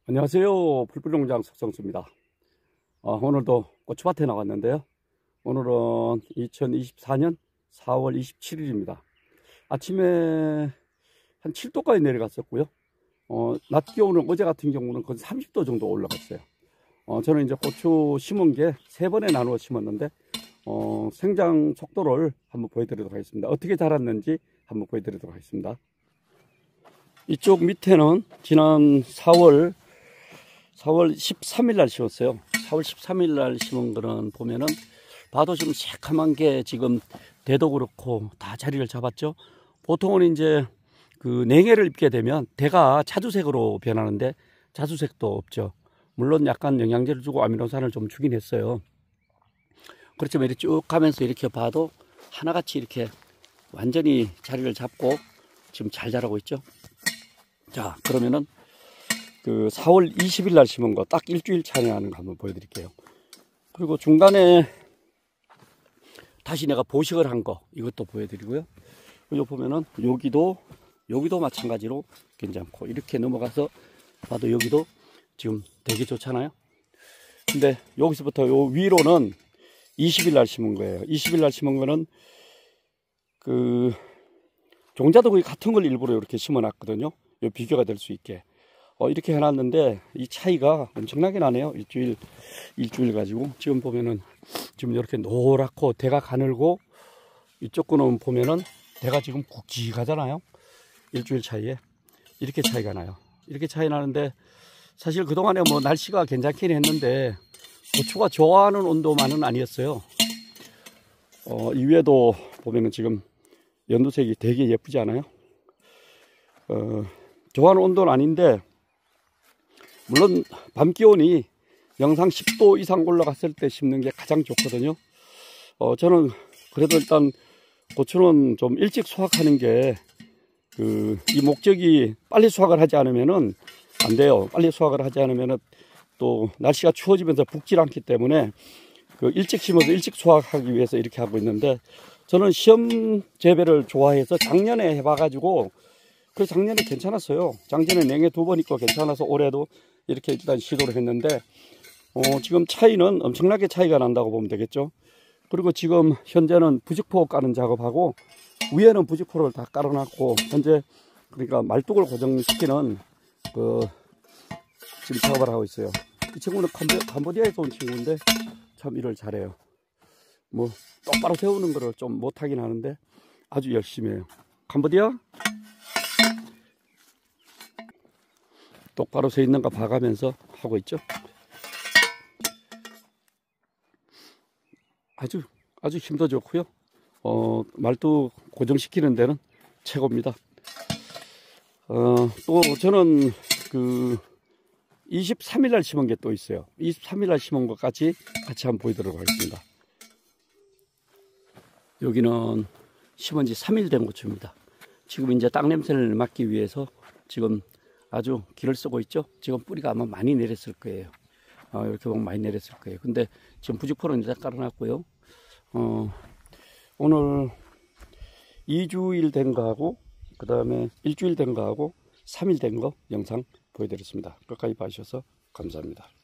안녕하세요. 풀뿌리농장 석성수입니다. 오늘도 고추밭에 나왔는데요. 오늘은 2024년 4월 27일입니다. 아침에 한 7도까지 내려갔었고요. 낮 기온은 어제 같은 경우는 거의 30도 정도 올라갔어요. 저는 이제 고추 심은 게 3번에 나누어 심었는데 생장 속도를 한번 보여드리도록 하겠습니다. 어떻게 자랐는지 한번 보여드리도록 하겠습니다. 이쪽 밑에는 지난 4월 13일 날 심었어요. 4월 13일 날 심은 거는 보면은 봐도 좀 새카만 게 지금 대도 그렇고 다 자리를 잡았죠. 보통은 이제 그 냉해를 입게 되면 대가 자주색으로 변하는데 자주색도 없죠. 물론 약간 영양제를 주고 아미노산을 좀 주긴 했어요. 그렇지만 이렇게 쭉 가면서 이렇게 봐도 하나같이 이렇게 완전히 자리를 잡고 지금 잘 자라고 있죠. 자, 그러면은 그 4월 20일 날 심은 거 딱 일주일 차이 나는 거 한번 보여드릴게요. 그리고 중간에 다시 내가 보식을 한 거 이것도 보여드리고요. 여기 보면은 여기도 마찬가지로 괜찮고 이렇게 넘어가서 봐도 여기도 지금 되게 좋잖아요. 근데 여기서부터 요 위로는 20일 날 심은 거예요. 20일 날 심은 거는 그 종자도 거의 같은 걸 일부러 이렇게 심어 놨거든요. 요 비교가 될 수 있게. 이렇게 해놨는데 이 차이가 엄청나게 나네요. 일주일 가지고 지금 보면은 지금 이렇게 노랗고 대가 가늘고 이쪽 거는 보면은 대가 지금 굵직하잖아요. 일주일 차이에 이렇게 차이가 나요. 이렇게 차이 나는데 사실 그동안에 뭐 날씨가 괜찮긴 했는데 고추가 좋아하는 온도만은 아니었어요. 이외에도 보면은 지금 연두색이 되게 예쁘지 않아요? 좋아하는 온도는 아닌데 물론 밤 기온이 영상 10도 이상 올라갔을 때 심는 게 가장 좋거든요. 저는 그래도 일단 고추는 좀 일찍 수확하는 게 이 목적이 빨리 수확을 하지 않으면은 안 돼요. 빨리 수확을 하지 않으면은 또 날씨가 추워지면서 붓질 않기 때문에 일찍 심어서 일찍 수확하기 위해서 이렇게 하고 있는데 저는 시험 재배를 좋아해서 작년에 해봐가지고 그래서 작년에 괜찮았어요. 작년에 냉해 2번 있고 괜찮아서 올해도 이렇게 일단 시도를 했는데 지금 차이는 엄청나게 차이가 난다고 보면 되겠죠. 그리고 지금 현재는 부직포 까는 작업하고 위에는 부직포를 다 깔아놨고 현재 그러니까 말뚝을 고정시키는 지금 작업을 하고 있어요. 이 친구는 캄보디아에서 온 친구인데 참 일을 잘해요. 뭐 똑바로 세우는 거를 좀 못하긴 하는데 아주 열심히 해요. 캄보디아 똑바로 서 있는가 봐가면서 하고 있죠. 아주 힘도 좋고요. 말뚝 고정시키는 데는 최고입니다. 또 저는 23일 날 심은 게 또 있어요. 23일 날 심은 것까지 같이 한번 보여드리도록 하겠습니다. 여기는 심은 지 3일 된 고추입니다. 지금 이제 땅 냄새를 맡기 위해서 지금 아주 기를 쓰고 있죠. 지금 뿌리가 아마 많이 내렸을 거예요. 이렇게 보면 많이 내렸을 거예요. 근데 지금 부직포는 이제 깔아놨고요. 오늘 2주일 된 거하고 그 다음에 일주일 된 거하고 3일 된 거 영상 보여드렸습니다. 끝까지 봐주셔서 감사합니다.